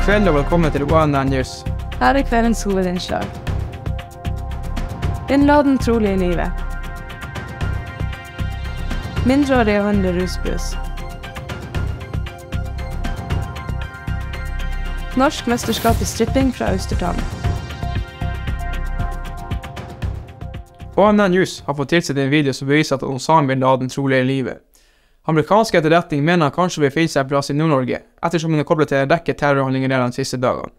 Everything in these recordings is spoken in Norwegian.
kveld og velkommen til ONN News. Her er kveldens hovedinnslag. Bin Laden trolig i live. Mindreårige handler rusbrus. Norsk mesterskap i stripping fra Austertana. ONN News har fått tilsett en video som beviser at Osama bin Laden trolig er i live. Amerikansk etterretning mener han kanskje befinner seg en plass i Nord-Norge, ettersom han er koblet til en rekke terrorhandlinger der de siste dagene.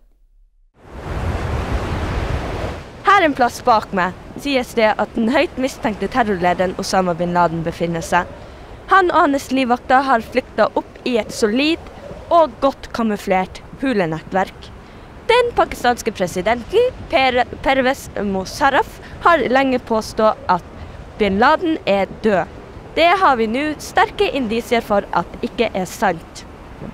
Her en plass bak meg sies det at den høyt mistenkte terrorlederen Osama bin Laden befinner seg. Han og hans livvakter har flyktet opp i et solid og godt kamuflert hulenettverk. Den pakistanske presidenten, Pervez Musharraf, har lenge påstått at bin Laden er død. Det har vi nå sterke indisier for at ikke er sant.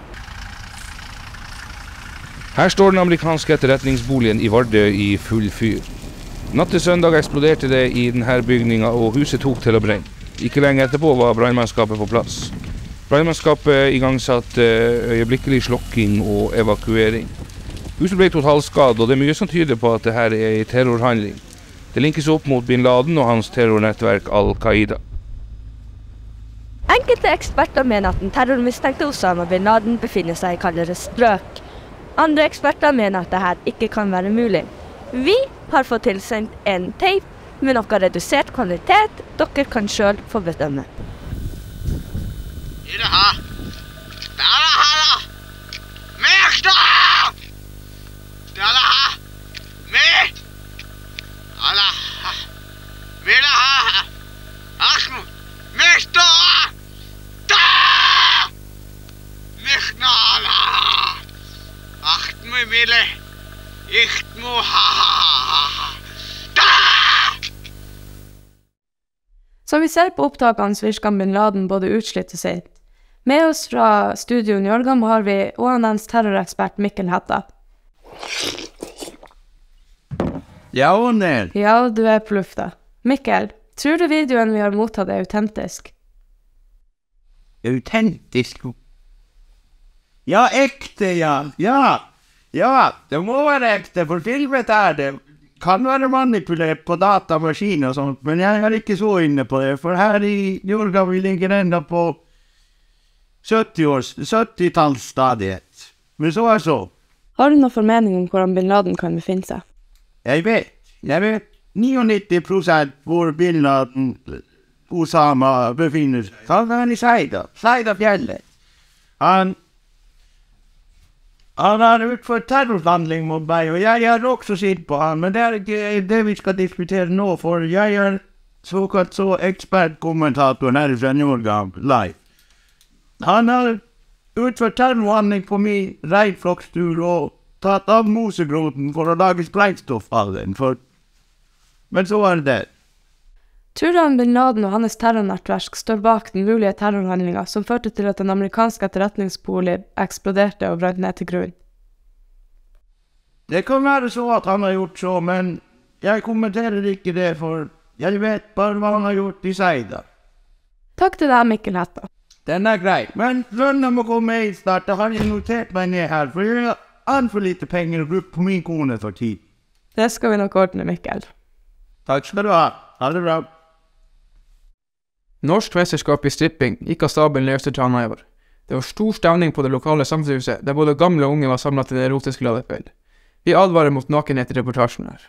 Her står den amerikanske etterretningsboligen i Vardø i full fyr. Natt til søndag eksploderte det i denne bygningen, og huset tok til å brenne. Ikke lenge etterpå var brannmannskapet på plass. Brannmannskapet igangsatte øyeblikkelig slokking og evakuering. Huset ble totalskadd, og det er mye som tyder på at dette er en terrorhandling. Det linkes opp mot bin Laden og hans terrornettverk Al-Qaida. Enkelte eksperter mener at den terrormistenkte Osama bin Laden befinner seg i kaldere strøk. Andre eksperter mener at dette ikke kan være mulig. Vi har fått tilsendt en tape med noe redusert kvalitet. Dere kan selv få bedømme. Som vi ser på opptakene virker bin Laden både utslitt og sint. Med oss fra studio i Njørgam har vi ONNs terrorekspert Mikkel Hetta. Ja, Ånel. Ja, du er på lufta. Mikkel, tror du videoen vi har mottatt er autentisk? Autentisk? Ja, ekte, ja. Ja, det må være ekte, for filmet er det. Kan være manipulert på datamaskin og sånt, men jeg er ikke så inne på det, for her i Njørgam vi ligger enda på 70-tallsstadiet. Men så er så. Har du noen formening om hvordan bin Laden kan befinne seg? Jeg vet 99% hvor bin Laden Osama befinner seg. Han er i Saida-fjellet. Han har utført terrorhandling mot meg, og jeg er også sint på han, men det er ikke det vi skal diskutere nå, for jeg er såkalt så ekspertkommentator her fra Njørgam live. Han har utført terrorhandling på min regnflokkstur og tatt av mosegroten for å lage sprengstoff av den, men så er det. Tror du bin Laden og hans terrornettverk står bak den mulige terrorhandlingen som førte til at den amerikanske etterretningsbolig eksploderte og brant ned til grunn? Det kan være så at han har gjort så, men jeg kommenterer ikke det, for jeg vet bare hva han har gjort i Saida. Takk til deg, Mikkel Hetta. Den er grei, men lønna må komme inn snart. Da har jeg notert meg ned her, for jeg har altfor lite penger å bruke på min kone for tid. Det skal vi nok ordne, Mikkel. Takk skal du ha. Ha det bra. Norsk mesterskap i stripping gikk av stabelen i Austertana i år. Det var stor stemning på det lokale samfunnshuset, der både gamle og unge var samlet til en erotisk glade kveld. Vi advarer mot nakenhet i reportasjen her.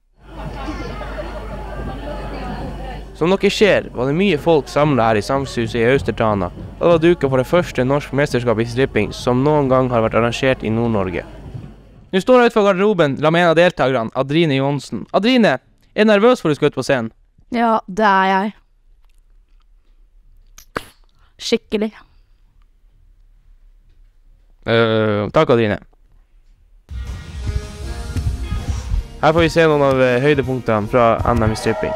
Som dere ser, var det mye folk samlet her i samfunnshuset i Austertana, og det var duket for det første norsk mesterskap i stripping som noen gang har vært arrangert i Nord-Norge. Nå står jeg utenfor garderoben la med en av deltakerne, Adrine Johnsen. Adrine, er du nervøs for du skal ut på scenen? Ja, det er jeg. Skikkelig. Takk, Adrine. Her får vi se noen av høydepunktene fra NM i stripping.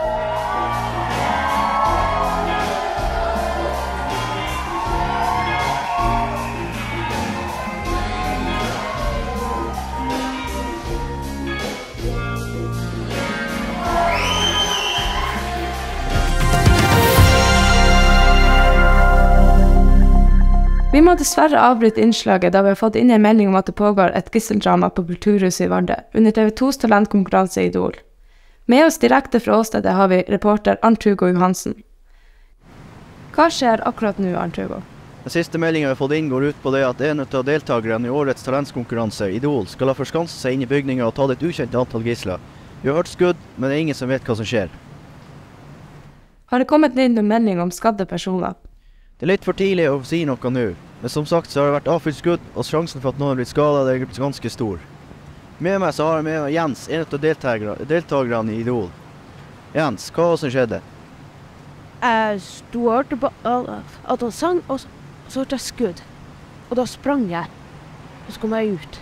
Vi Vi må dessverre avbryte innslaget da vi har fått inn en melding om at det pågår et gisseldrama på Kulturhuset i Vardø, under TV2s talentkonkurranse Idol. Med oss direkte fra åstedet har vi reporter Arnt-Hugo Johansen. Hva skjer akkurat nå, Arnt-Hugo? Den siste meldingen vi har fått inn går ut på det at en av deltakerne i årets talentkonkurranse Idol skal ha forskanset seg inn i bygningen og tatt et ukjent antall gisler. Vi har hørt skudd, men det er ingen som vet hva som skjer. Har det kommet inn en melding om skadde personer? Det er litt for tidlig å si noe nå, men som sagt så har det vært avfylt skudd, og sjansen for at noen har blitt skadet er ganske stor. Med meg så har jeg med meg Jens, en av deltakerne i Idol. Jens, hva var det som skjedde? Jeg sto og hørte på at han sang, og så hørte jeg skudd. Og da sprang jeg, og så kom jeg ut.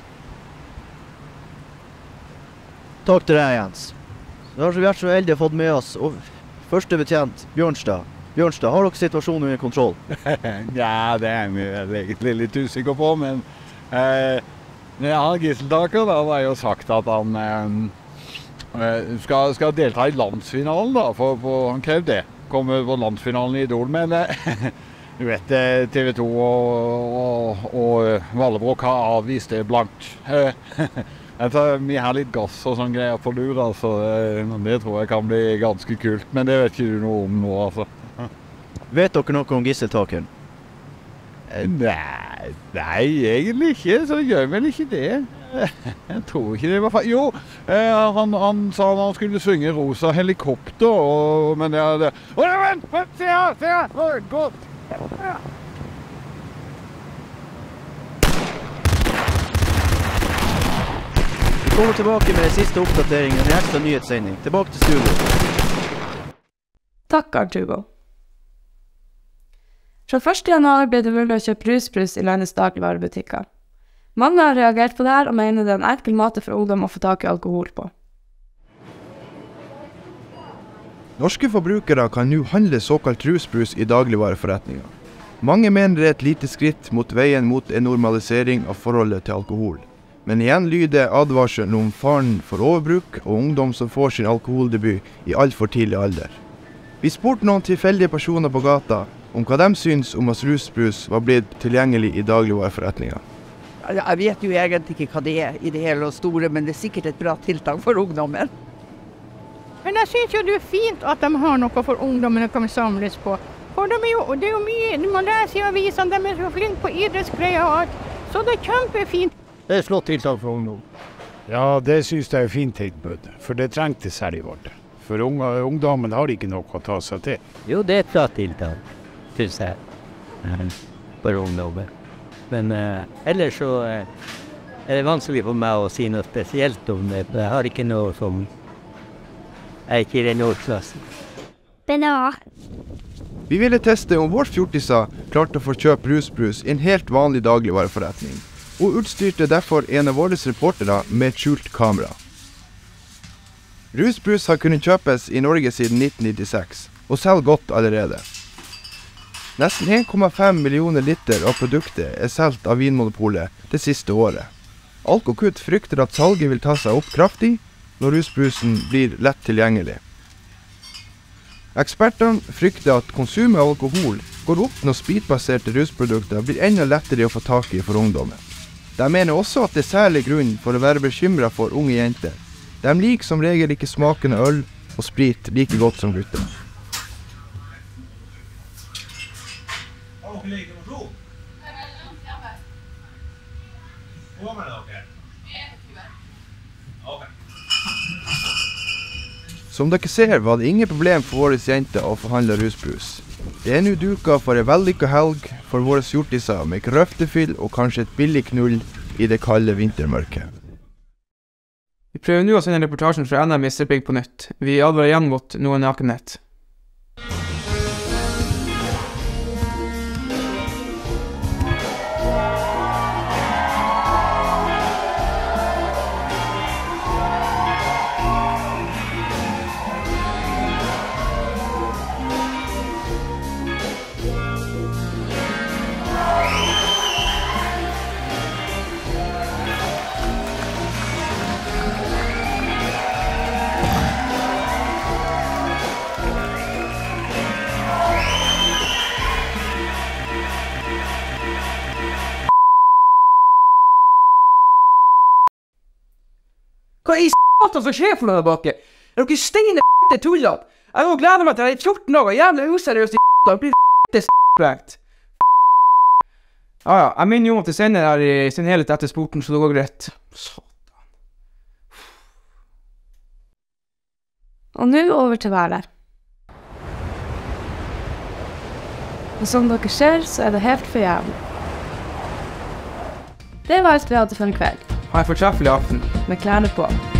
Takk til deg, Jens. Så har vi vært så heldige å få med oss første betjent, Bjørnstad. Bjørnstad, har dere situasjonen under kontroll? Ja, det er jeg egentlig litt usikker på, men gisseltaker da var jo sagt at han skal delta i landsfinalen da, for han krevde det. Komme på landsfinalen i Idol, men du vet, TV 2 og Vallebrok har avvist det blankt. Vi har litt gass og sånn greier på lur, altså. Det tror jeg kan bli ganske kult, men det vet ikke du noe om nå, altså. Vet dere noe om gisseltakeren? Nei, egentlig ikke, så gjør vel ikke det. Jeg tror ikke det var feil. Jo, han sa han skulle synge Rosa helikopter, men det er det. Vent, se her, gå! Vi kommer tilbake med siste oppdateringen i en ekstra nyhetssending. Tilbake til studio. Takk, Arnt-Hugo. Fra 1. januar ble det mulig å kjøpe rusbrus i landets dagligvarebutikker. Mange har reagert på dette og mener det er en enkel måte for ungdom å få tak i alkohol på. Norske forbrukere kan nå handle såkalt rusbrus i dagligvareforretninger. Mange mener det er et lite skritt mot veien mot en normalisering av forholdet til alkohol. Men igjen lyder advarselen om faren for overbruk og ungdom som får sin alkoholdebut i alt for tidlig alder. Vi spurte noen tilfeldige personer på gata om hva de syns om at rusbrus var blitt tilgjengelig i dagligvareforretninger. Jeg vet jo egentlig ikke hva det er i det hele og store, men det er sikkert et bra tiltak for ungdommen. Men jeg synes jo det er fint at de har noe for ungdommen å kan samles på. For det er jo mye, man leser i avisene, de er så flinke på idrettsgreier og alt, så det er kjempefint. Det er et flott tiltak for ungdom. Ja, det synes jeg er fint tilbud, for det trengtes her i Vardø. For ungdommen har ikke noe å ta seg til. Jo, det er et bra tiltak, synes jeg, for ungdommen. Men ellers så er det vanskelig for meg å si noe spesielt om det. Jeg har ikke noe som er ikke i den årsklassen. Banan. Vi ville teste om vår fjortiser klarte å få kjøpe rusbrus i en helt vanlig dagligvareforretning, og utstyrte derfor en av våre reportere med et skjult kamera. Rusbrus har kunnet kjøpes i Norge siden 1996, og selger godt allerede. Nesten 1,5 millioner liter av produktet er solgt av Vinmonopolet det siste året. Alkokutt frykter at salget vil ta seg opp kraftig når rusbrusen blir lett tilgjengelig. Ekspertene frykter at konsumet av alkohol går opp når spritbaserte rusprodukter blir enda lettere å få tak i for ungdommen. De mener også at det er særlig grunn for å være bekymret for unge jenter. De liker som regel ikke smaken av øl og sprit like godt som gutter. Som dere ser var det ingen problem for våre jenter å forhandle rusbrus. Det er nå duket for en vellykket helg for våre hjortiser med grøftefyll og kanskje et billig knull i det kalde vintermørket. Vi prøver nå å sende reportasjen fra NM i stripping på nytt. Vi advarer igjen mot noe nakenhet. Hva i satan som skjer for noe der bak? Er dere steine tuller? Jeg må glede meg til det i 14 dager, jævlig useriøst i jeg blir sprekt. Ja, jeg minner jo om at det sender her i sin helhet etter sporten, så det går greit. Satan. Og nå over til været. Og som dere ser, så det helt for jævlig. Det var alt vi hadde for en kveld. Ha en fortreffelig aften. Med klærne på.